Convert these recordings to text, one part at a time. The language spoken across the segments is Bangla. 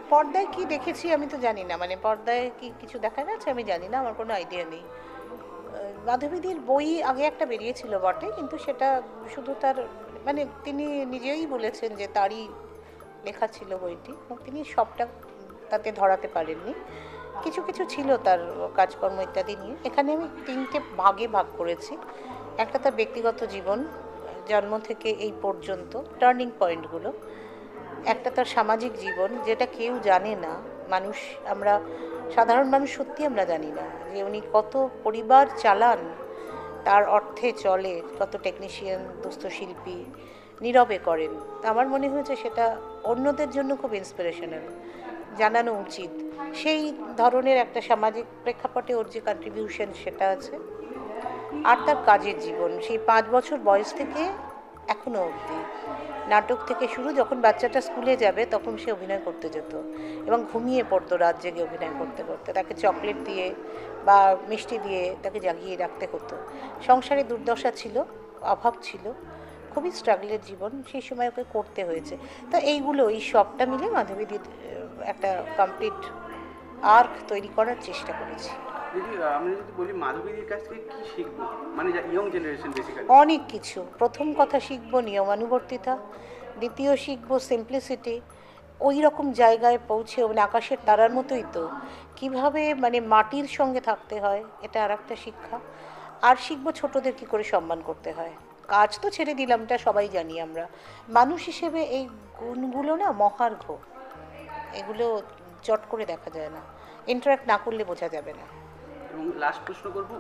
পর্দায় কি দেখেছি আমি তো জানি না, মানে পর্দায় কি কিছু দেখা গেছে আমি জানি না, আমার কোনো আইডিয়া নেই। মাধবীদির বই আগে একটা বেরিয়েছিল বটে, কিন্তু সেটা শুধু তার, মানে তিনি নিজেই বলেছেন যে তারই লেখা ছিল বইটি, এবং তিনি সবটা তাতে ধরাতে পারেননি। কিছু কিছু ছিল তার কাজকর্ম ইত্যাদি নিয়ে। এখানে আমি তিনটে ভাগে ভাগ করেছি। একটা তার ব্যক্তিগত জীবন, জন্ম থেকে এই পর্যন্ত টার্নিং পয়েন্টগুলো। একটা তার সামাজিক জীবন, যেটা কেউ জানে না। মানুষ, আমরা সাধারণ মানুষ সত্যি আমরা জানি না যে উনি কত পরিবার চালান, তার অর্থে চলে, কত টেকনিশিয়ান, দুস্থ শিল্পী নীরবে করেন। আমার মনে হয়েছে সেটা অন্যদের জন্য খুব ইন্সপিরেশনাল, জানানো উচিত। সেই ধরনের একটা সামাজিক প্রেক্ষাপটে ওর যে কন্ট্রিবিউশন সেটা আছে। আর তার কাজের জীবন, সেই 5 বছর বয়স থেকে এখনও অবধি, নাটক থেকে শুরু, যখন বাচ্চাটা স্কুলে যাবে তখন সে অভিনয় করতে যেত এবং ঘুমিয়ে পড়তো রাত জেগে অভিনয় করতে করতে। তাকে চকলেট দিয়ে বা মিষ্টি দিয়ে তাকে জাগিয়ে রাখতে হতো। সংসারে দুর্দশা ছিল, অভাব ছিল, খুবই স্ট্রাগলের জীবন, সেই সময় ওকে করতে হয়েছে। তো এইগুলো, এই সবটা মিলে মাধবীদির একটা কমপ্লিট আর্ক তৈরি করার চেষ্টা করেছি। দিদি, আমি যদি বলি মাধবীদির কাছ থেকে কি শিখবো, মানে ইয়ং জেনারেশন বেসিক্যালি? অনেক কিছু। প্রথম কথা শিখবো নিয়মানুবর্তিতা, দ্বিতীয় শিখবো সিম্পলিসিটি। ওই রকম জায়গায় পৌঁছে, মানে আকাশের তারার মতোই তো, কিভাবে মানে মাটির সঙ্গে থাকতে হয়, এটা আর একটা শিক্ষা। আর শিখবো ছোটদের কী করে সম্মান করতে হয়। কাজ তো ছেড়ে দিলাম, এটা সবাই জানি আমরা। মানুষ হিসেবে এই গুণগুলো না মহার্ঘ, এগুলো চট করে দেখা যায় না, ইন্টারাক্ট না করলে বোঝা যাবে না। এবং লাস্ট প্রশ্ন করবো,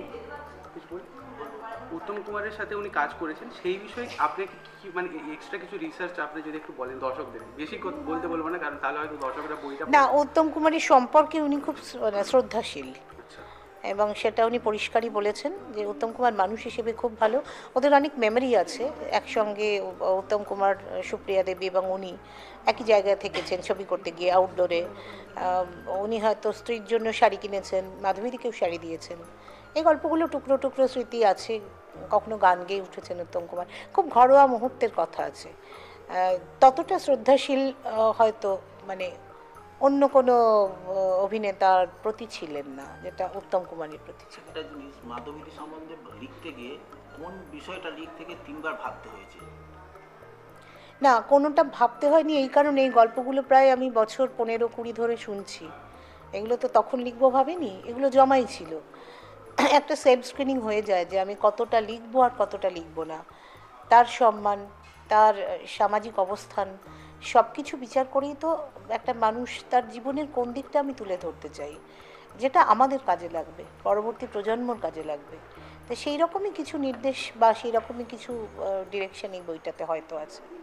উত্তম কুমারের সাথে উনি কাজ করেছেন, সেই বিষয়ে আপনি কি মানে এক্সট্রা কিছু রিসার্চ আপনি যদি একটু বলেন দর্শকদের? বেশি বলতে বলবো না, কারণ তাহলে হয়তো দর্শকরা বইটা না, উত্তম কুমারের সম্পর্কে উনি খুব শ্রদ্ধাশীল, আচ্ছা। এবং সেটা উনি পরিষ্কারই বলেছেন যে উত্তম কুমার মানুষ হিসেবে খুব ভালো। ওদের অনেক মেমোরি আছে একসঙ্গে। উত্তম কুমার, সুপ্রিয়া দেবী এবং উনি একই জায়গায় থেকেছেন ছবি করতে গিয়ে আউটডোরে। উনি হয়তো স্ত্রীর জন্য শাড়ি কিনেছেন, মাধবীদিকেও শাড়ি দিয়েছেন। এই গল্পগুলো টুকরো টুকরো স্মৃতি আছে। কখনো গান গেয়ে উঠেছেন উত্তম কুমার, খুব ঘরোয়া মুহূর্তের কথা আছে। ততটা শ্রদ্ধাশীল হয়তো মানে অন্য কোনো অভিনেতার প্রতি ছিলেন না, যেটা উত্তম কুমারের প্রতি ছিল। একটা জিনিস, মাধবীদি সম্বন্ধে লিখতে গিয়ে কোন বিষয়টা লিখতে গিয়ে 3বার ভাবতে হয়েছে? না, কোনোটা ভাবতে হয়নি, এই কারণে এই গল্পগুলো প্রায় আমি বছর 15-20 ধরে শুনছি। এগুলো তো তখন লিখবো ভাবিনি, এগুলো জমাই ছিল। একটা সেলফ স্ক্রিনিং হয়ে যায় যে আমি কতটা লিখবো আর কতটা লিখবো না। তার সম্মান, তার সামাজিক অবস্থান, সব কিছু বিচার করেই তো একটা মানুষ, তার জীবনের কোন দিকটা আমি তুলে ধরতে চাই, যেটা আমাদের কাজে লাগবে, পরবর্তী প্রজন্মর কাজে লাগবে। তো সেই রকমই কিছু নির্দেশ বা সেই রকমই কিছু ডিরেকশন এই বইটাতে হয়তো আছে।